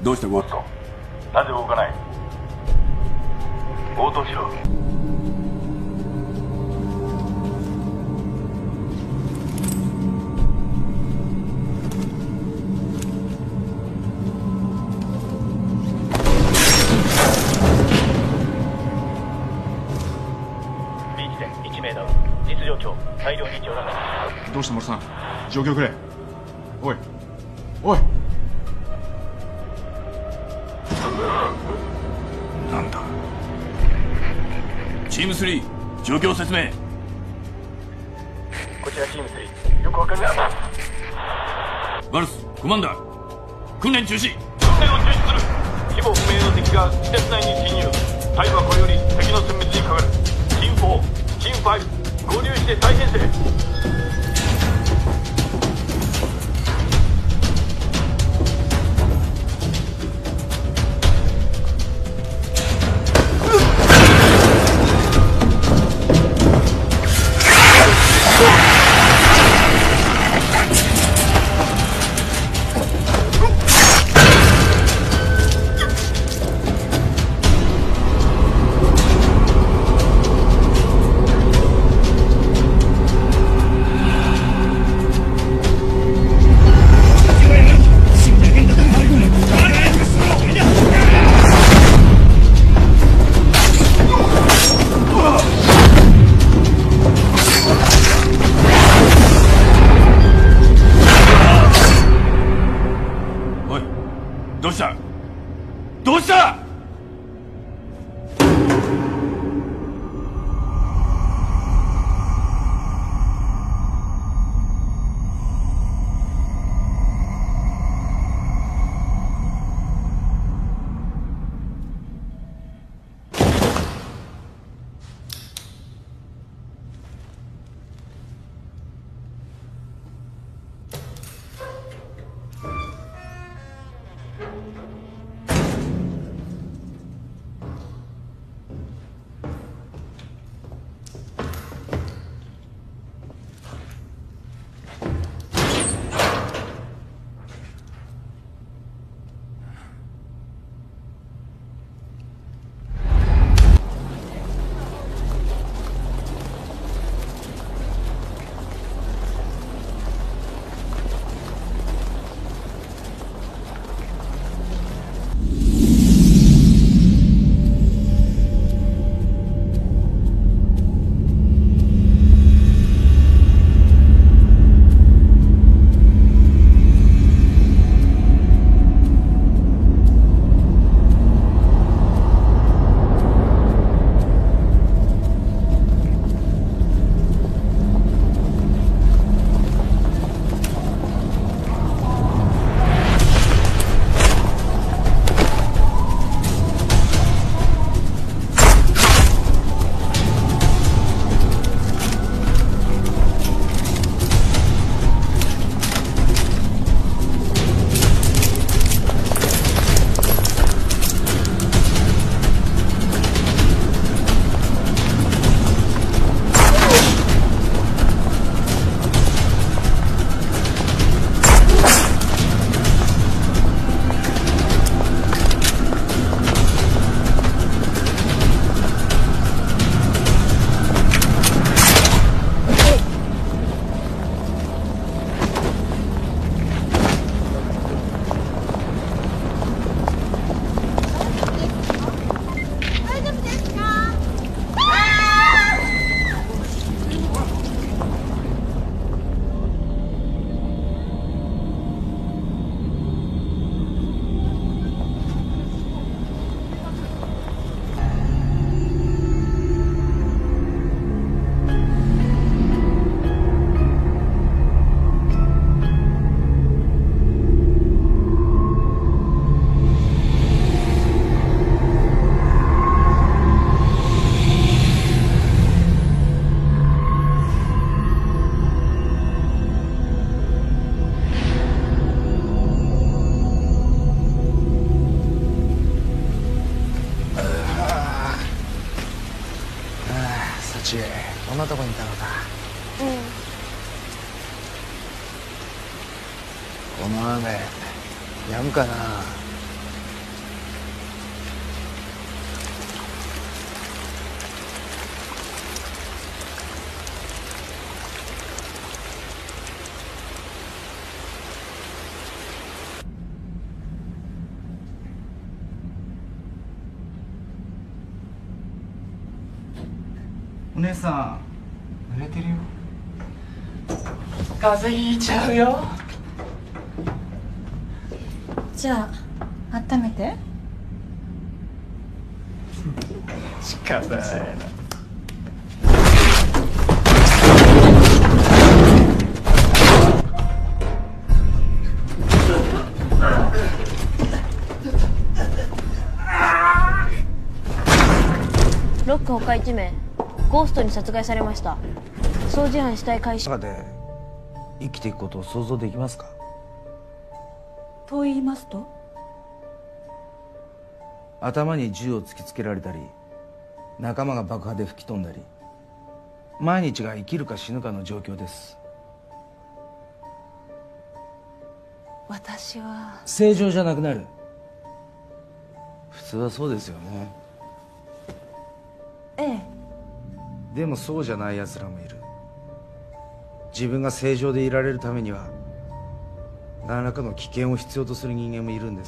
どうしたゴッド？なぜ動かない？応答しろ。 大量に上段だ。 どうした丸さん、状況くれ。おいおい、 なんだ。チーム3、状況説明。 こちらチーム3、よくわかりません。 バルスコマンダー、訓練中止。 訓練を中止する。規模不明の敵が施設内に侵入。隊はこれより敵の殲滅にかかる。チーム4、チーム5、合流して再編成。 どうした？どうした？ こんなとこにいたのか。この雨やむかな。 お姉さん濡れてるよ。風邪ひいちゃうよ。 じゃあ温めて。 仕方ないな。 ロック他1名ゴーストに殺害されました。掃除班死体回収。 中で生きていくことを想像できますか？ と言いますと？ 頭に銃を突きつけられたり、仲間が爆破で吹き飛んだり、毎日が生きるか死ぬかの状況です。 私は正常じゃなくなる。普通はそうですよね。 ええ。 でもそうじゃない奴らもいる。自分が正常でいられるためには何らかの危険を必要とする人間もいるんです。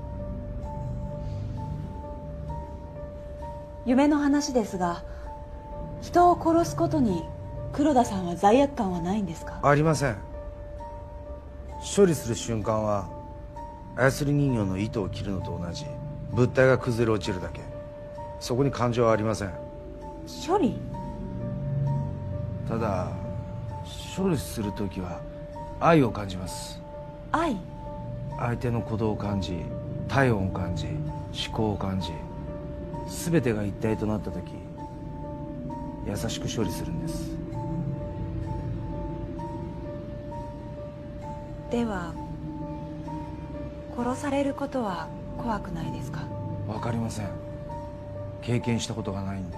夢の話ですが、人を殺すことに黒田さんは罪悪感はないんですか？ ありません。処理する瞬間は操り人形の糸を切るのと同じ。物体が崩れ落ちるだけ。そこに感情はありません。 処理？ ただ処理するときは愛を感じます。 愛？ 相手の鼓動を感じ、体温を感じ、思考を感じ、全てが一体となったとき優しく処理するんです。 では殺されることは怖くないですか？ わかりません。経験したことがないんで。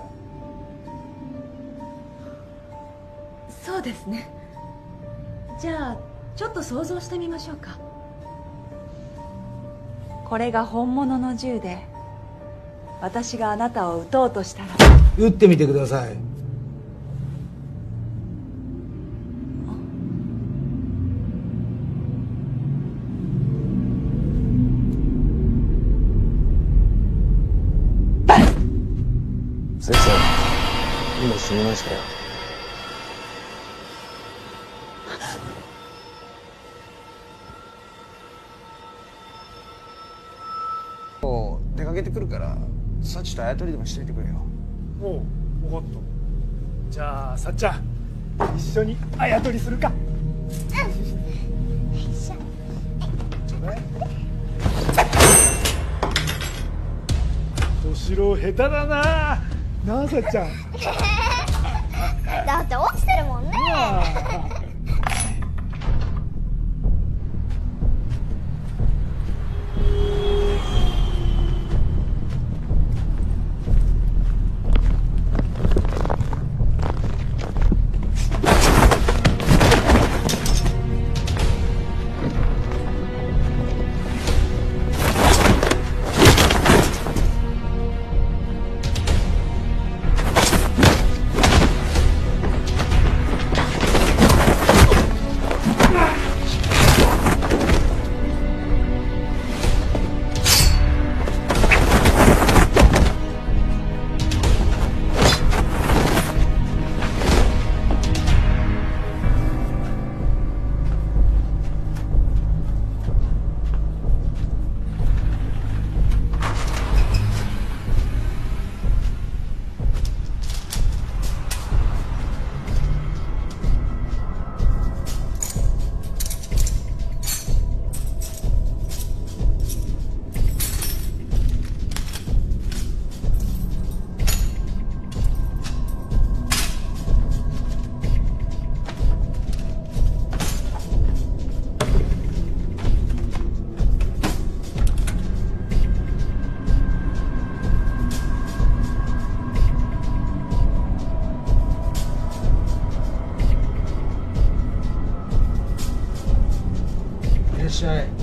そうですね。じゃあちょっと想像してみましょうか。これが本物の銃で私があなたを撃とうとしたら。 撃ってみてください。 先生、今死にましたよ。 出かけてくるからさっちとあやとりでもしといてくれよ。 おう、分かった。じゃあさっちゃん一緒にあやとりするか。ちょうだい。どしろ下手だな。なあさっちゃん。 だって落ちてるもんね。 いらっしゃい。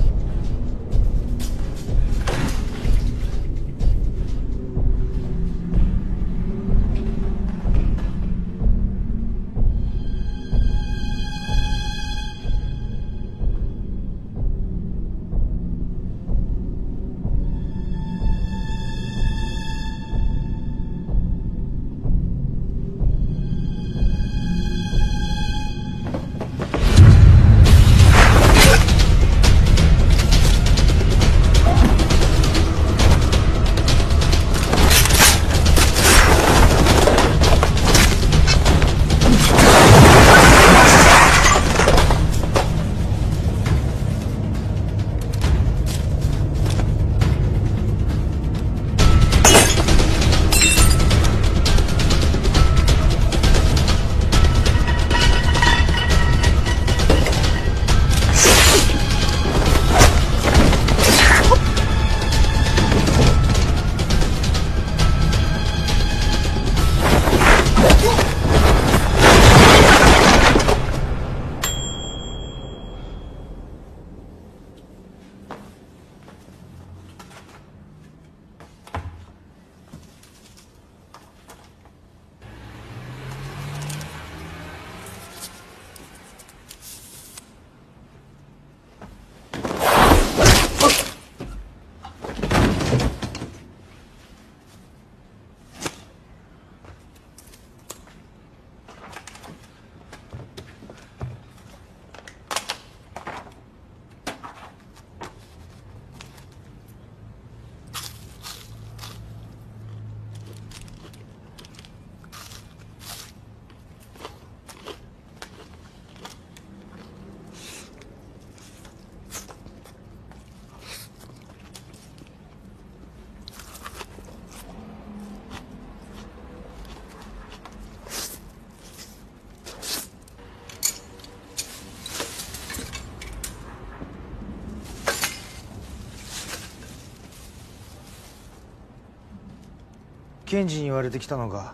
検事に言われてきたのか。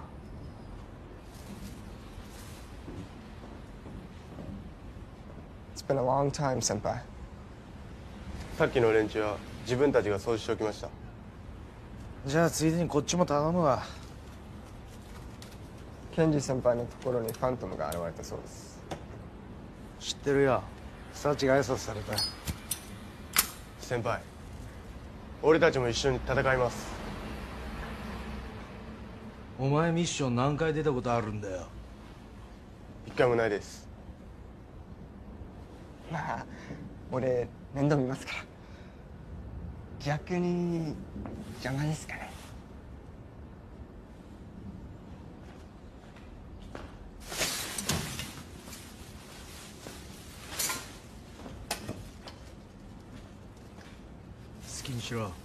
It's been a long time, 先輩。 さっきの連中は自分たちが掃除しておきました。 じゃあついでにこっちも頼むわ。 検事先輩のところにファントムが現れたそうです。 知ってるよ。サチが挨拶された。 先輩、俺たちも一緒に戦います。 お前ミッション何回出たことあるんだよ。 一回もないです。 まあ俺面倒見ますから。逆に邪魔ですかね。 好きにしろ。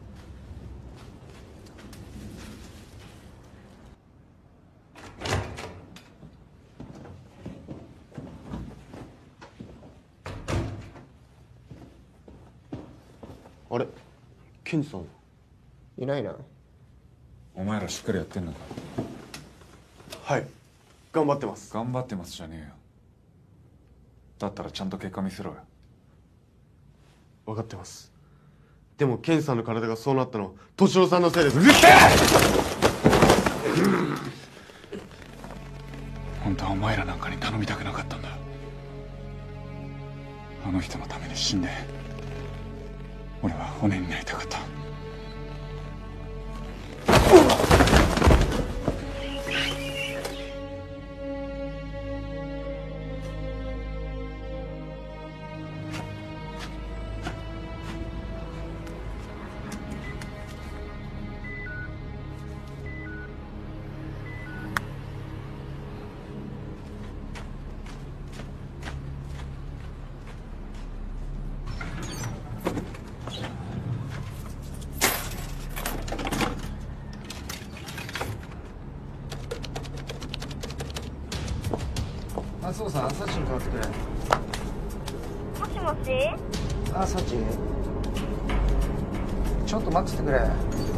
あれ、ケンジさんいないな。 お前らしっかりやってんのか。 はい、頑張ってます。 頑張ってますじゃねえよ。だったらちゃんと結果見せろよ。 分かってます。でもケンジさんの体がそうなったのは敏郎さんのせいです。 うるせえ！本当はお前らなんかに頼みたくなかったんだ。あの人のために死んで俺は骨になりたかった。 松尾さん、サチに代わってくれ。 もしもし。 あ、サチ。ちょっと待っててくれ。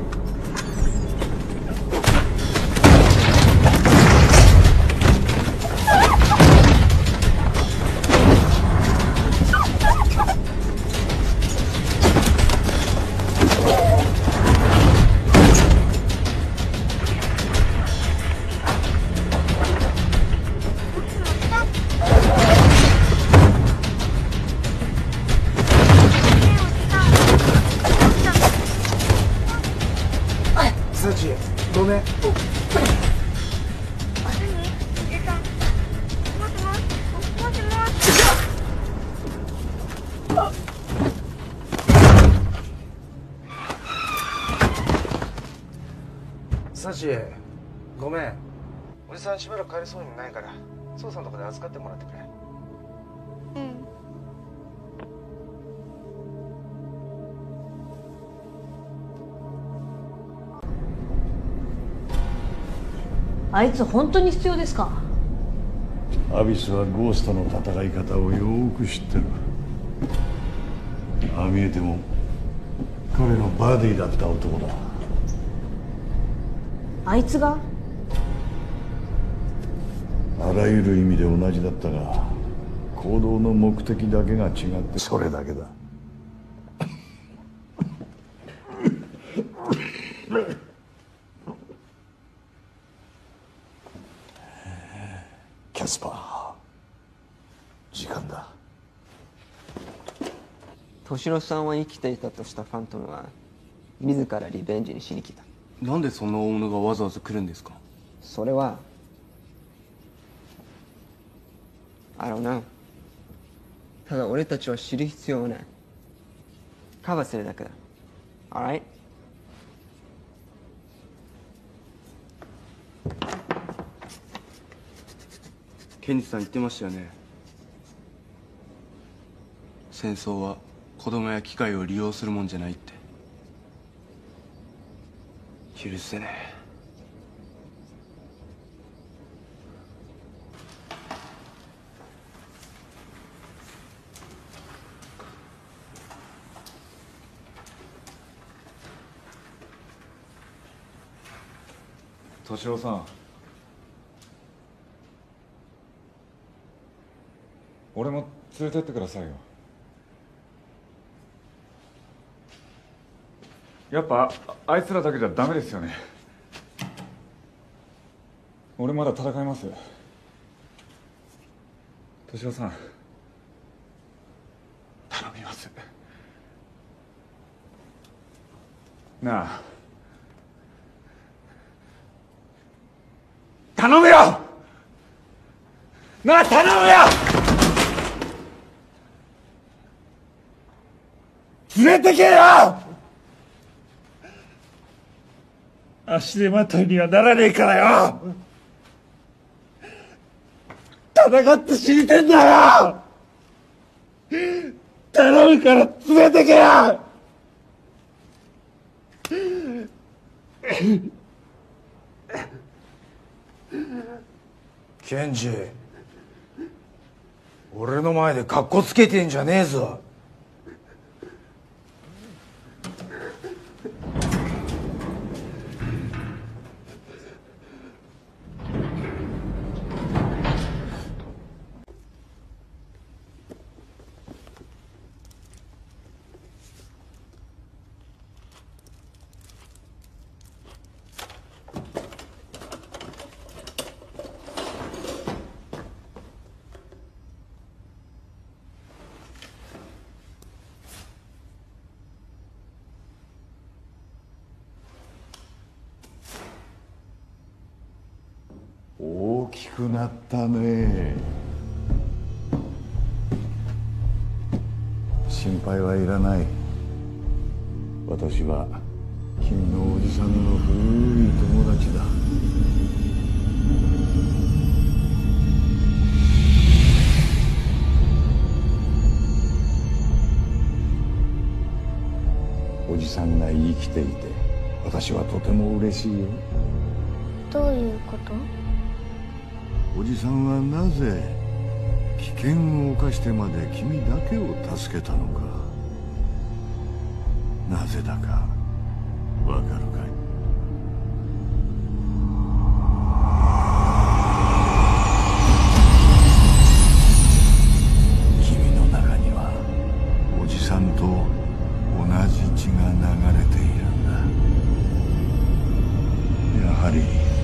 サチ、ごめん。サチ、ごめん。おじさんしばらく帰れそうにないから、父さんのとこで預かってもらってくれ。 うん。 あいつ本当に必要ですか？ アビスはゴーストの戦い方をよーく知ってる。ああ見えても彼のバディだった男だ。 あいつが？ あらゆる意味で同じだったが行動の目的だけが違ってそれだけだ。キャスパー、時間だ。 敏郎さんは生きていたとしたファントムは自らリベンジにしに来た。 なんでそんな大物がわざわざ来るんですか？ それはI don't know。ただ俺たちは知る必要はない。カバーするだけだ。Alright？ ケンジさん言ってましたよね。戦争は子供や機械を利用するもんじゃないって。許せねえ。 敏夫さん、俺も連れてってくださいよ。やっぱあいつらだけじゃダメですよね。俺まだ戦います。敏夫さん、頼みます。なあ、頼むよ。なあ、頼むよ。連れてけよ。足手まといにはならねえからよ。戦って死にてんだよ。頼むから連れてけよ。 ケンジ、俺の前でカッコつけてんじゃねえぞ。 大きくなったね。心配はいらない。私は君のおじさんの古い友達だ。おじさんが生きていて私はとても嬉しいよ。 どういうこと？ おじさんはなぜ危険を冒してまで君だけを助けたのか、なぜだかわかるかい？君の中にはおじさんと同じ血が流れているんだ。やはり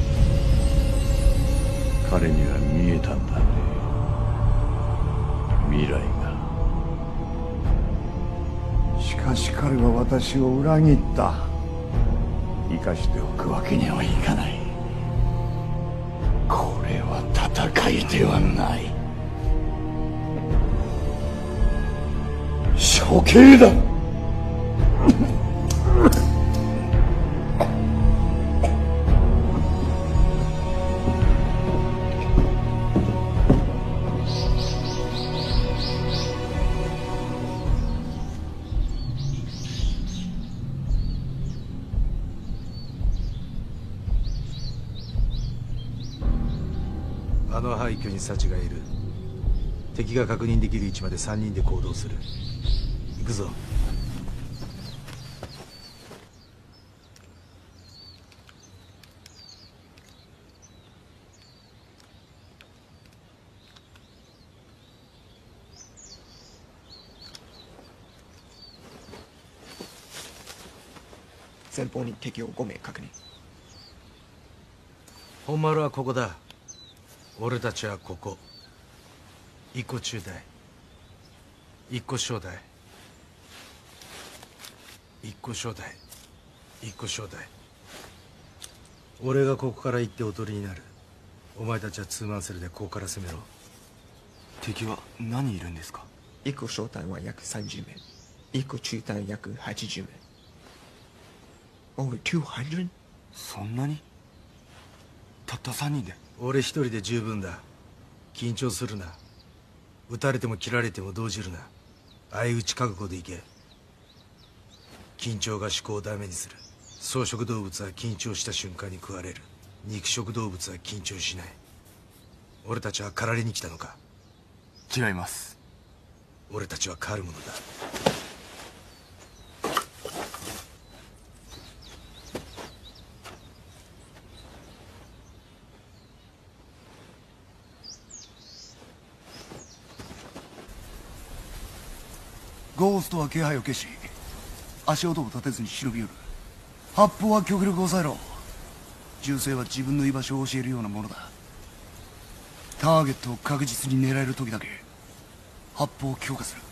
彼には見えたんだね、未来が。しかし彼は私を裏切った。生かしておくわけにはいかない。これは戦いではない、処刑だ。 あの廃墟に幸がいる。敵が確認できる位置まで3人で行動する。行くぞ。 前方に敵を5名確認。 本丸はここだ。俺たちはここ。一個中隊、一個小隊、一個小隊、一個小隊。俺がここから行っておとりになる。お前たちはツーマンセルでここから攻めろ。 敵は何人いるんですか？一個小隊は約30名、一個中隊約80名。Over 200? そんなに？たった3人で？ 俺一人で十分だ。緊張するな。撃たれても切られても動じるな。相打ち覚悟でいけ。緊張が思考をダメにする。草食動物は緊張した瞬間に食われる。肉食動物は緊張しない。俺たちは狩られに来たのか？ 違います。 俺たちは狩るものだ。 ゴーストは気配を消し足音を立てずに忍び寄る。発砲は極力抑えろ。銃声は自分の居場所を教えるようなものだ。ターゲットを確実に狙える時だけ発砲を強化する。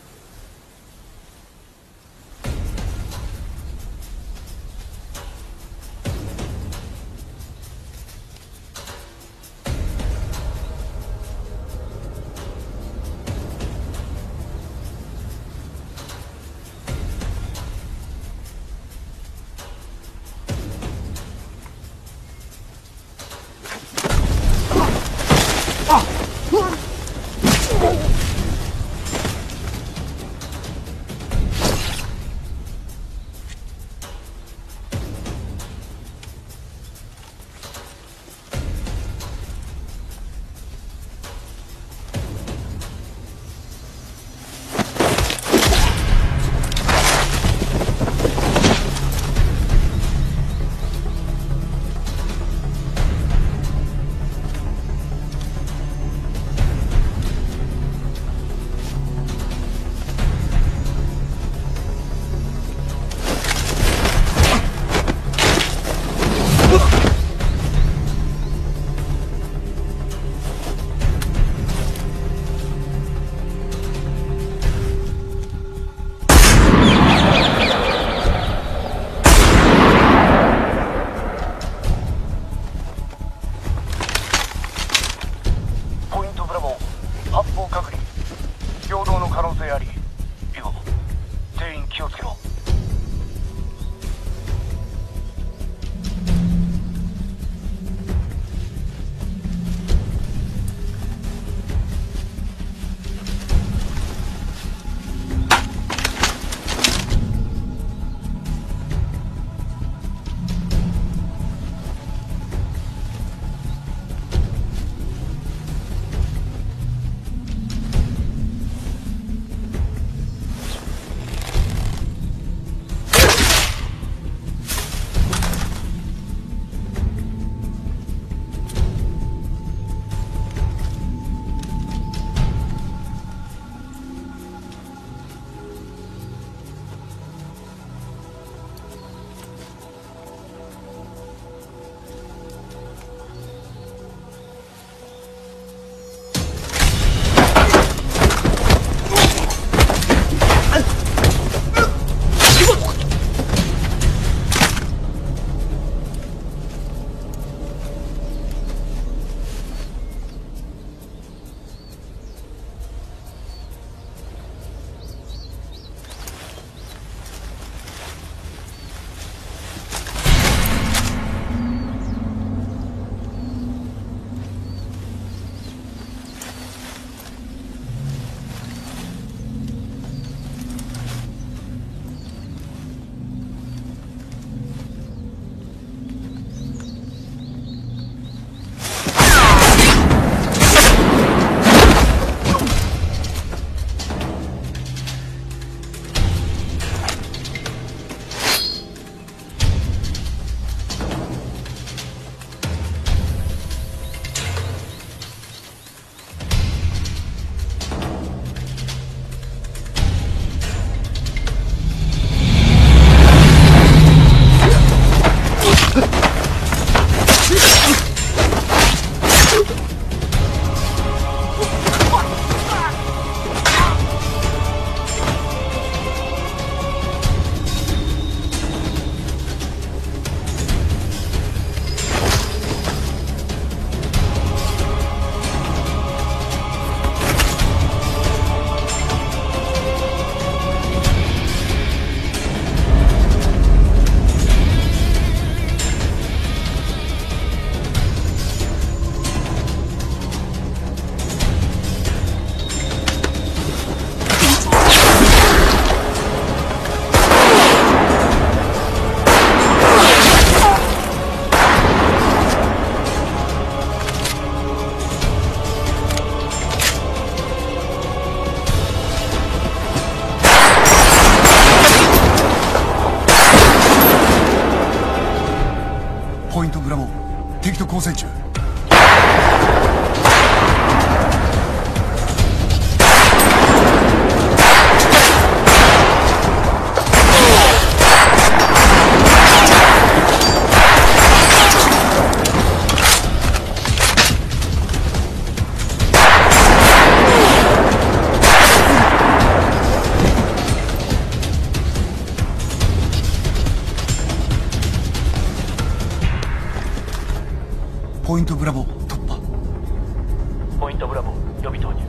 ポイントブラボー予備投入。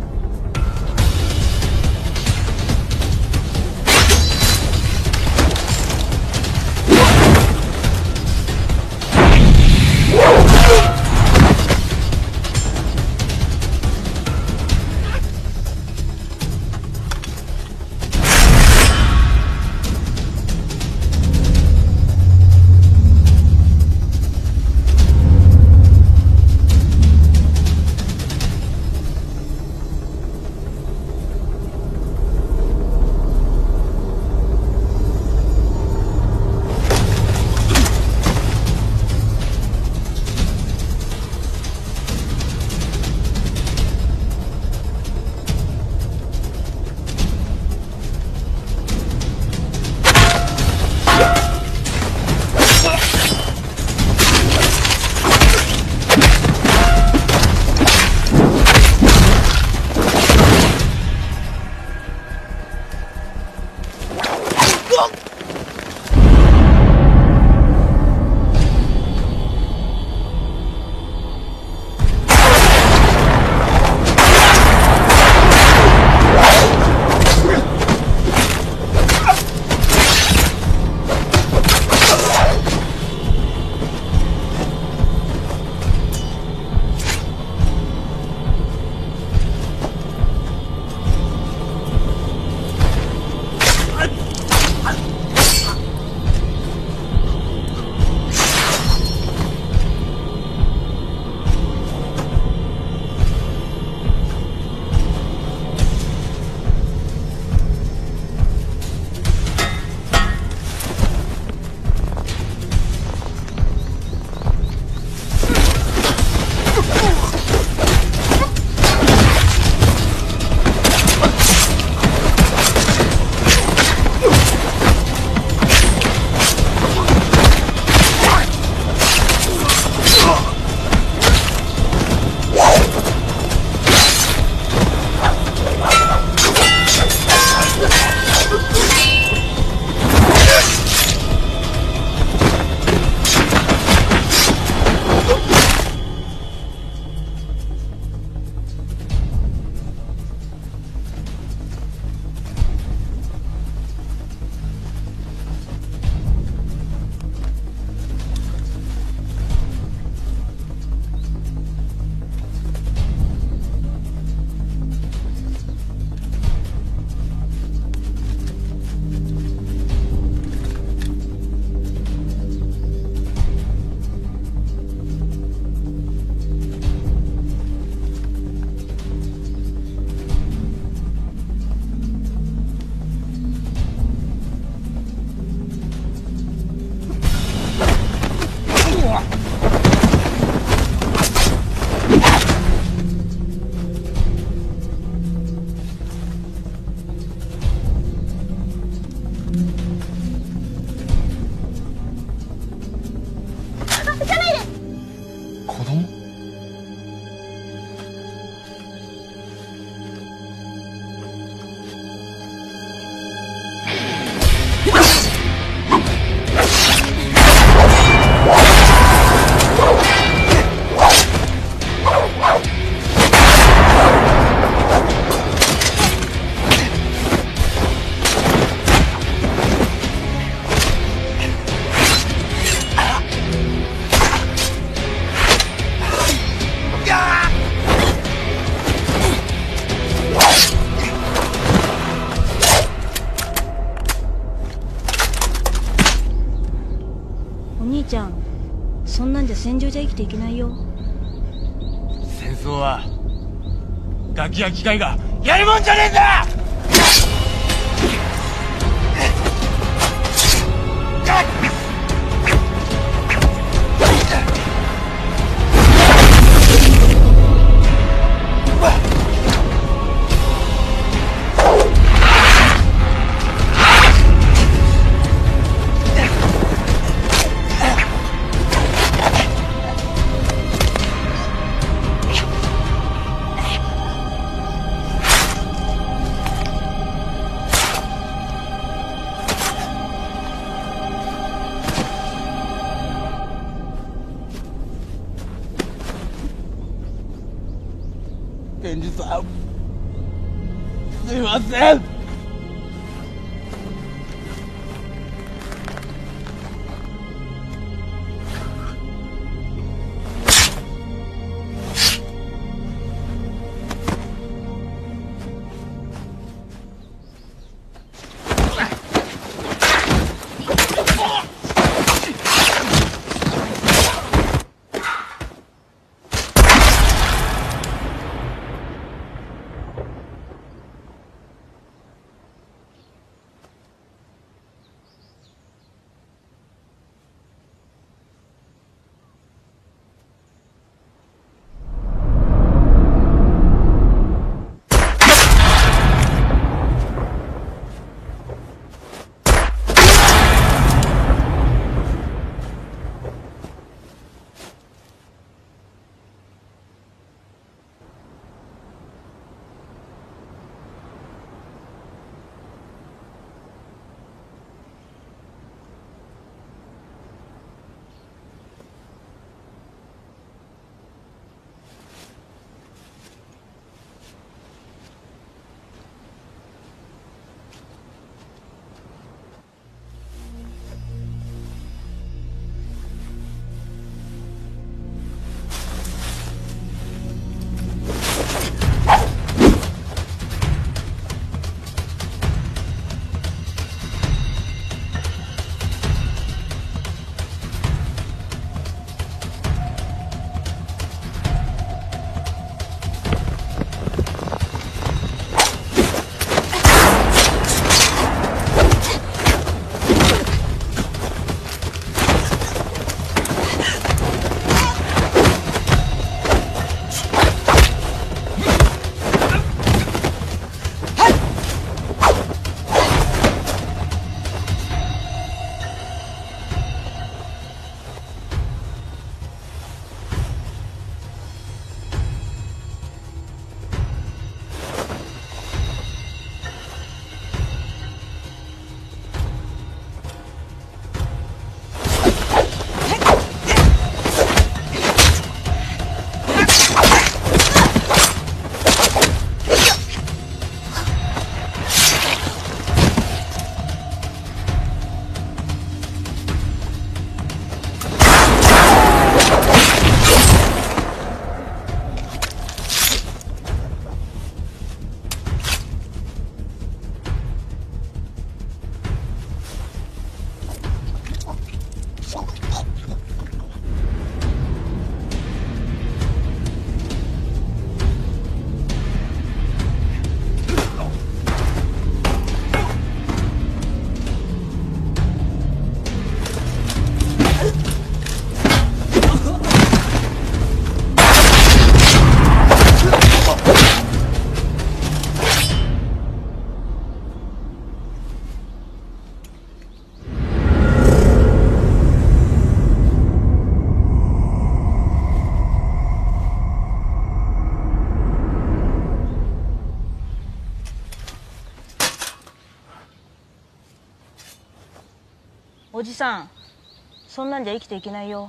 兄ちゃん、そんなんじゃ戦場じゃ生きていけないよ。 戦争はガキや機械がやるもんじゃねえんだ！ 検事さん、すいません。 おじさん、そんなんじゃ生きていけないよ。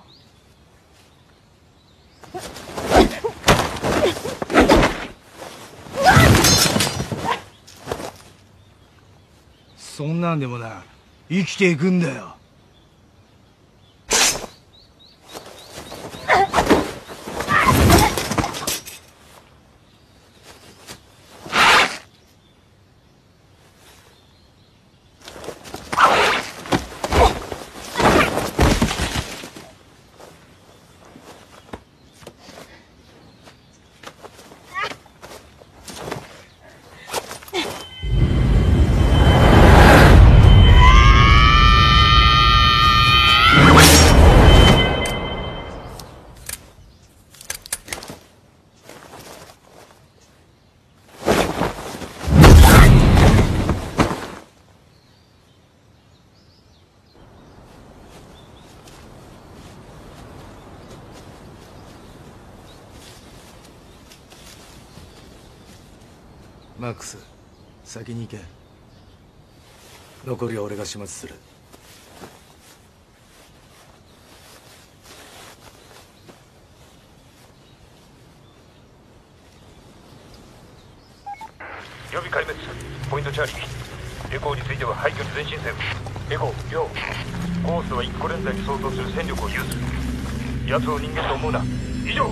そんなんでもな、生きていくんだよ。マックス、先に行け。残りは俺が始末する。 予備壊滅。ポイントチャーリー。エコーについては廃墟に前進せよ。エコー、よう。ゴーストは1個連隊に相当する戦力を有する。奴を人間と思うな。以上。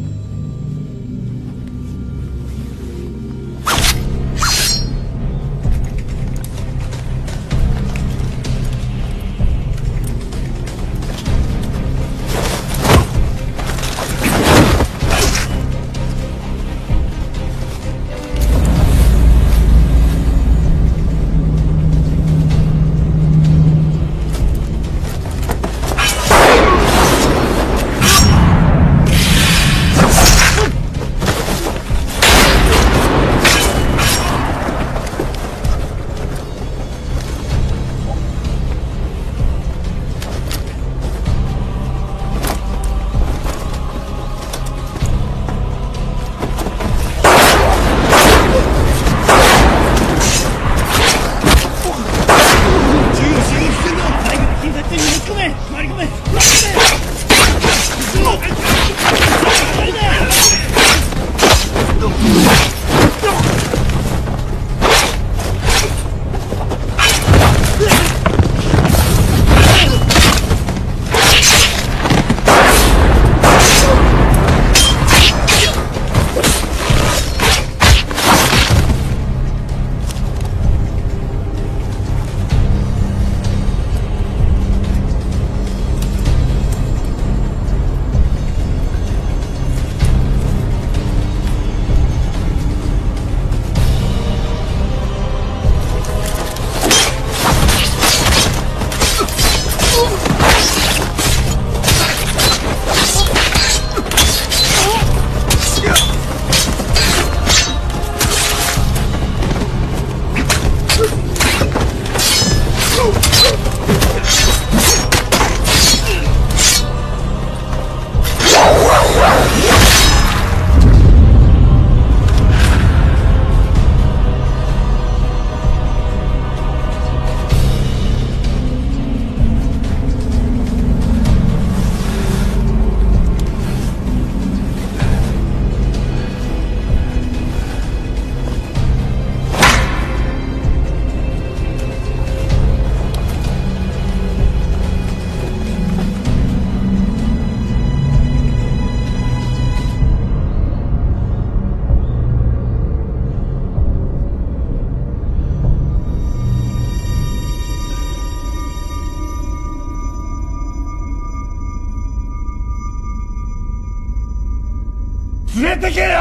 連れてけよ。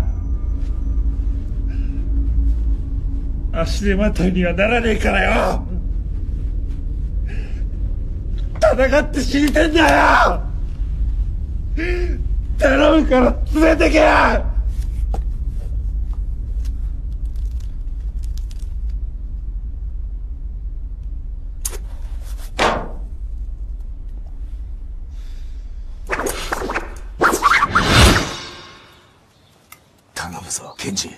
足手まといにはならねえからよ。戦って死にてんだよ。頼むから連れてけよ。 頼むぞケンジ。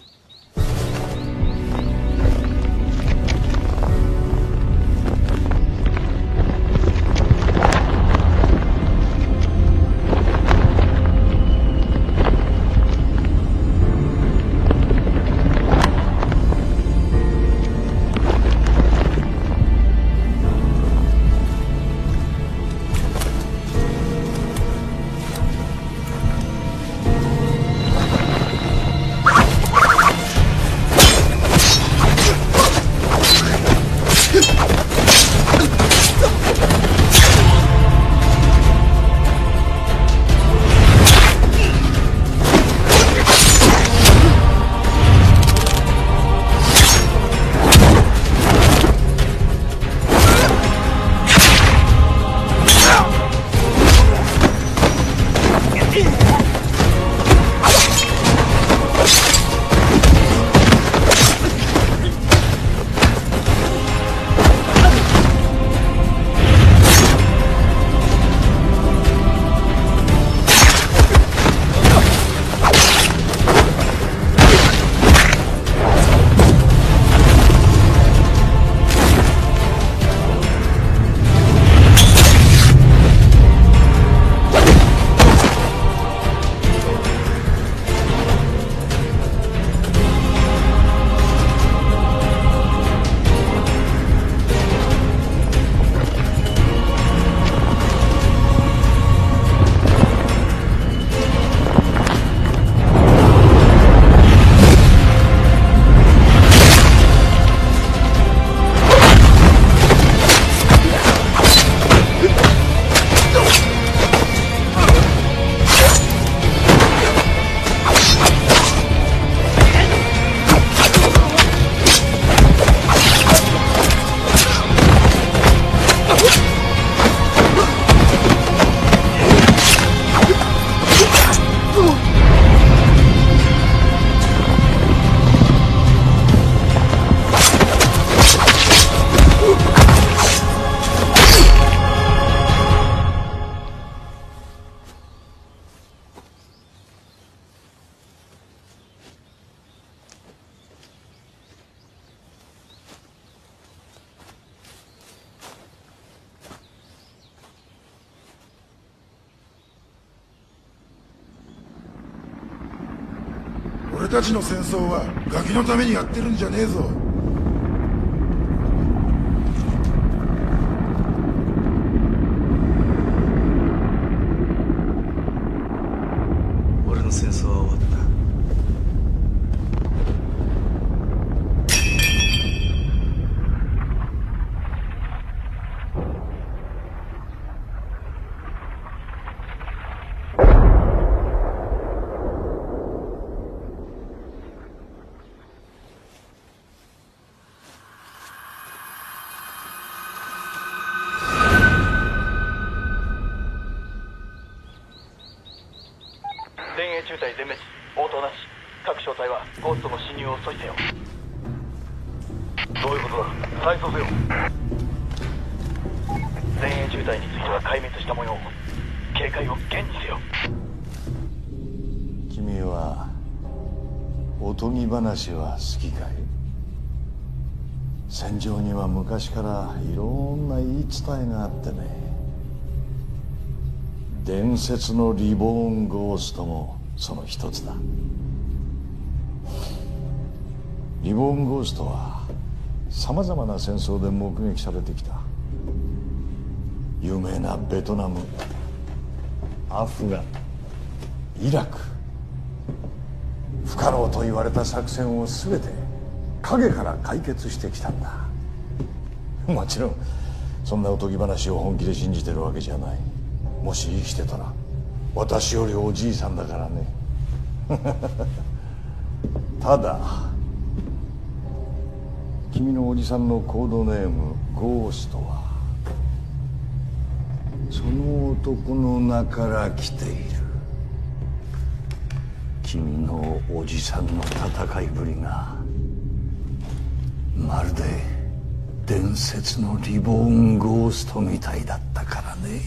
俺たちの戦争はガキのためにやってるんじゃねえぞ。 俺の戦争は終わった。 前衛中隊全滅、応答なし。各小隊はゴーストの侵入を阻止せよ。どういうことだ、再走せよ。前衛中隊については壊滅した模様。警戒を厳にせよ。 君はおとぎ話は好きかい？戦場には昔からいろんな言い伝えがあってね。伝説のリボーンゴーストもその一つだ。リボーンゴーストはさまざまな戦争で目撃されてきた。有名なベトナム、アフガン、イラク、不可能と言われた作戦を全て影から解決してきたんだ。もちろんそんなおとぎ話を本気で信じてるわけじゃない。もし生きてたら私よりおじいさんだからね。ただ君のおじさんのコードネームゴーストはその男の名から来ている。君のおじさんの戦いぶりがまるで伝説のリボーンゴーストみたいだったからね。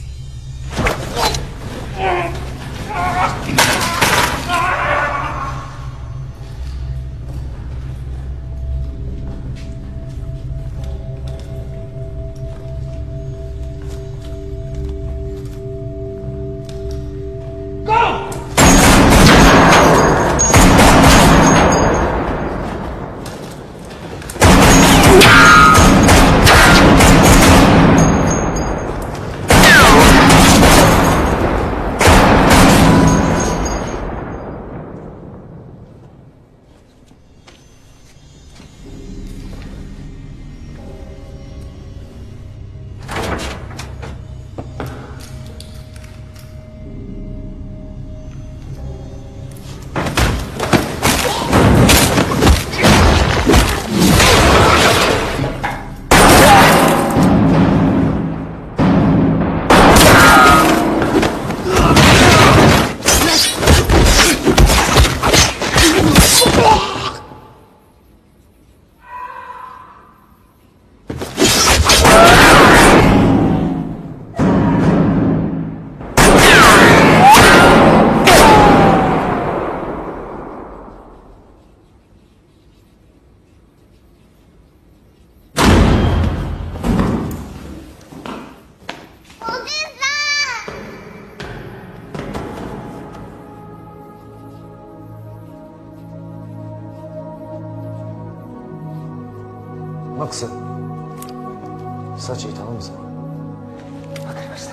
マックス、サチ頼むぞ。わかりました。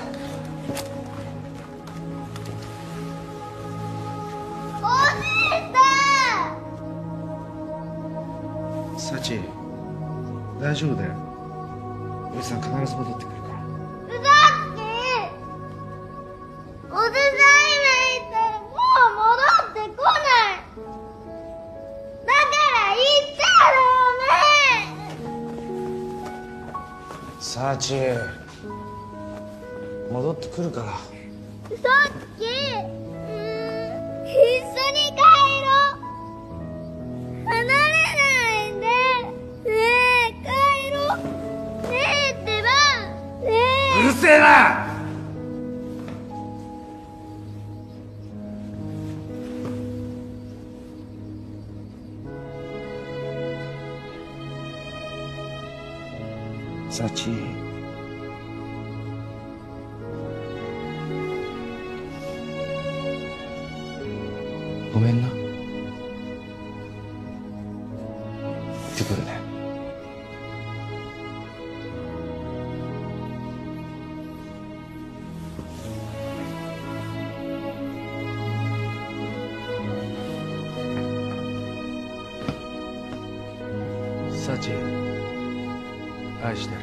おじいさん。 サチ、大丈夫だよ。おじさん必ず戻ってくるから。 うざっきおじさん今言ったらもう戻ってこない。だから言っちゃダメ。 サチ、戻ってくるから。 さっき一緒に帰ろう。離れないで。ねえ帰ろう。ねえってば。ねえ。 うるせえな。サチ、ごめんな。 ってくるね。 サチ、愛してる。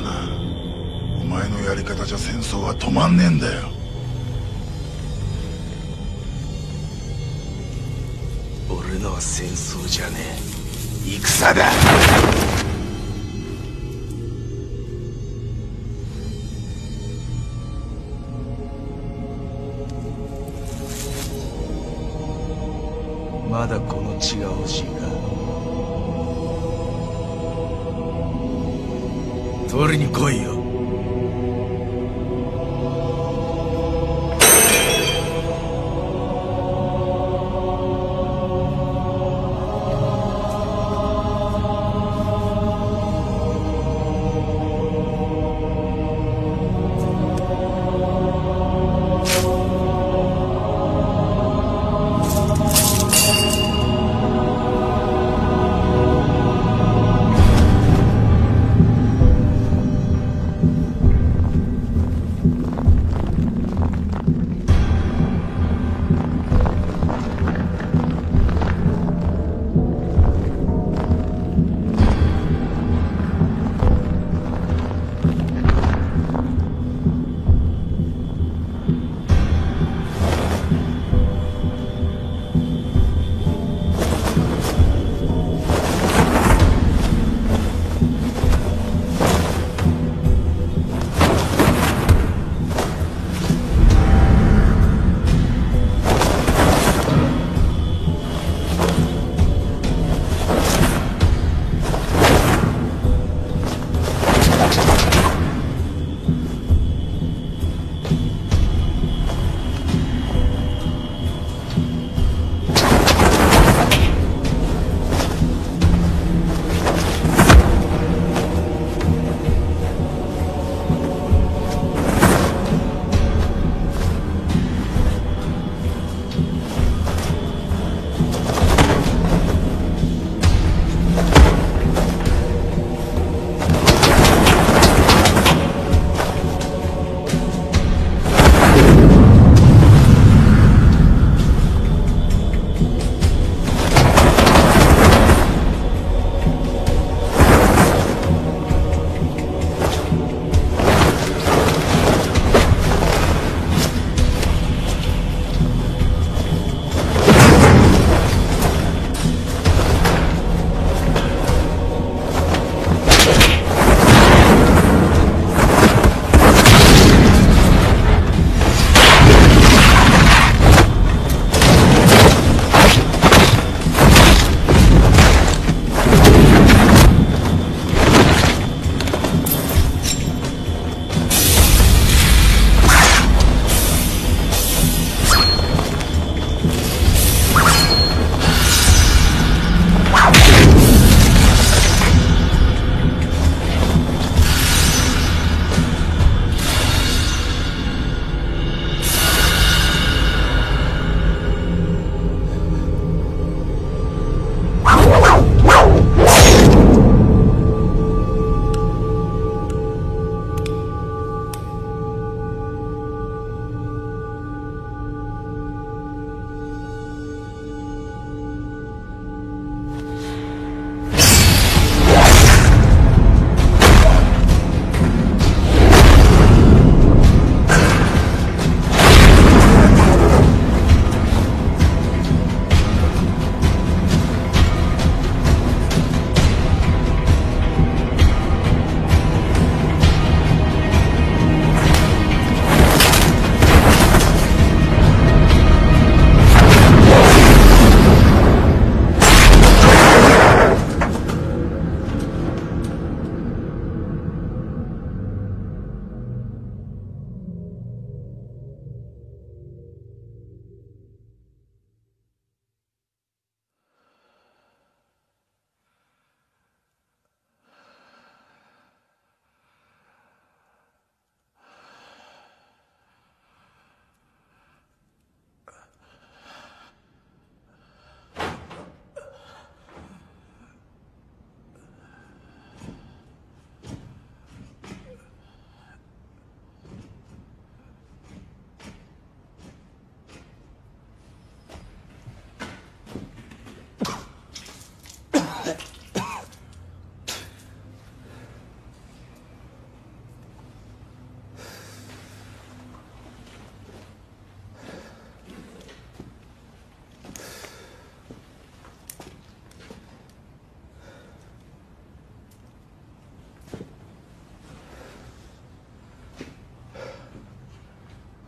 お前のやり方じゃ戦争は止まんねえんだよ。 俺のは戦争じゃねえ、戦だ。まだこの血が欲しいか。取りに来いよ。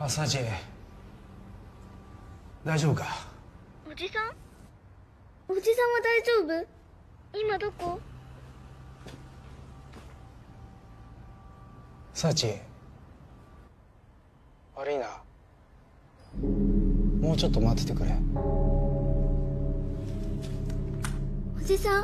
朝地大丈夫か？ おじさんは大丈夫？今どこ？ サチ悪いな、もうちょっと待っててくれ。 おじさん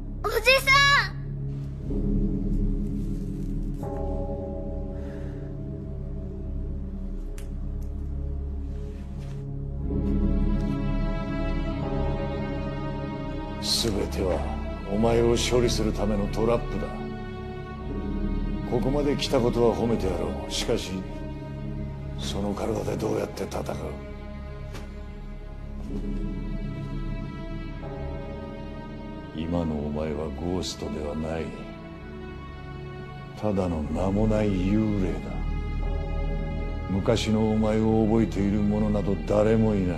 全てはお前を処理するためのトラップだ。ここまで来たことは褒めてやろう。しかしその体でどうやって戦う？今のお前はゴーストではない。ただの名もない幽霊だ。昔のお前を覚えている者など誰もいない。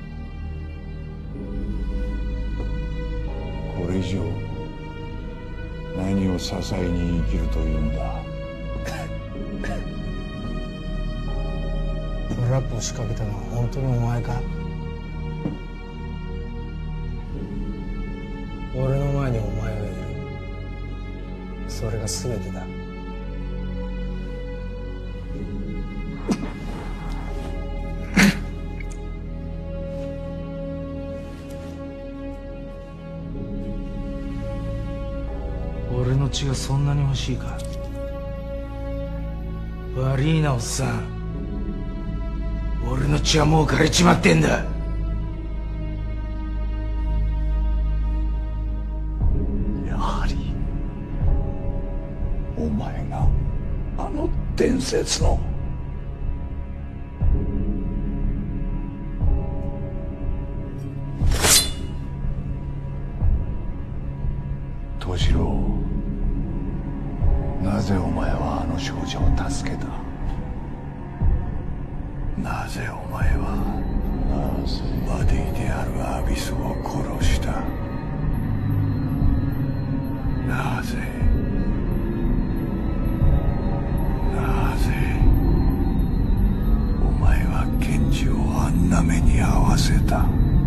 これ以上何を支えに生きるというんだ。 トラップを仕掛けたのは本当にお前か？俺の前にお前がいる。それが全てだ。俺の血がそんなに欲しいか？悪いなおっさん、俺の血はもう枯れちまってんだ。 やはりお前があの伝説の。小次郎、なぜお前はあの少女を助けた？なぜお前はバディであるアビスを殺した？なぜお前はケンジをあんな目に遭わせた？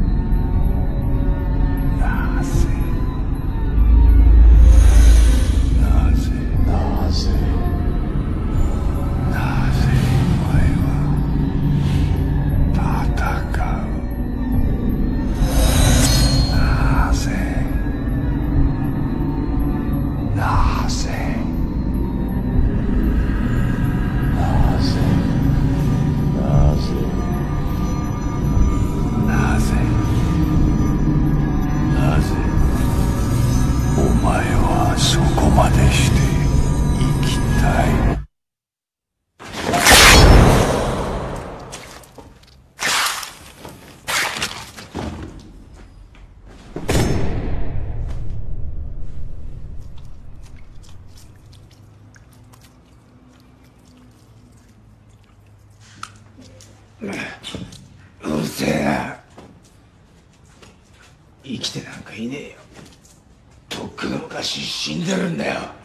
なぜお前は戦う？なぜお前はそこまでして生きたい？ うるせえな。生きてなんかいねえよ。とっくの昔死んでるんだよ。